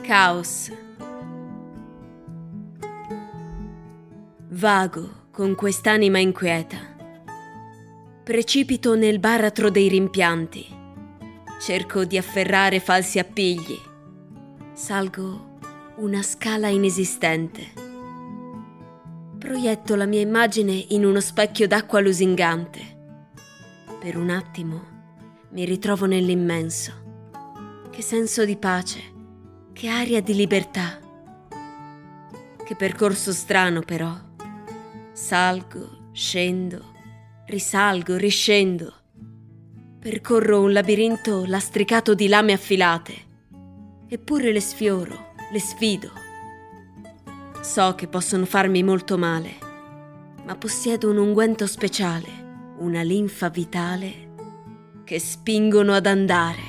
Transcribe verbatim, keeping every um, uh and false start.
Caos. Vago con quest'anima inquieta. Precipito nel baratro dei rimpianti. Cerco di afferrare falsi appigli. Salgo una scala inesistente. Proietto la mia immagine in uno specchio d'acqua lusingante. Per un attimo mi ritrovo nell'immenso. Che senso di pace, che aria di libertà. Che percorso strano però. Salgo, scendo, risalgo, riscendo. Percorro un labirinto lastricato di lame affilate. Eppure le sfioro, le sfido. So che possono farmi molto male, ma possiedo un unguento speciale, una linfa vitale che spingono ad andare.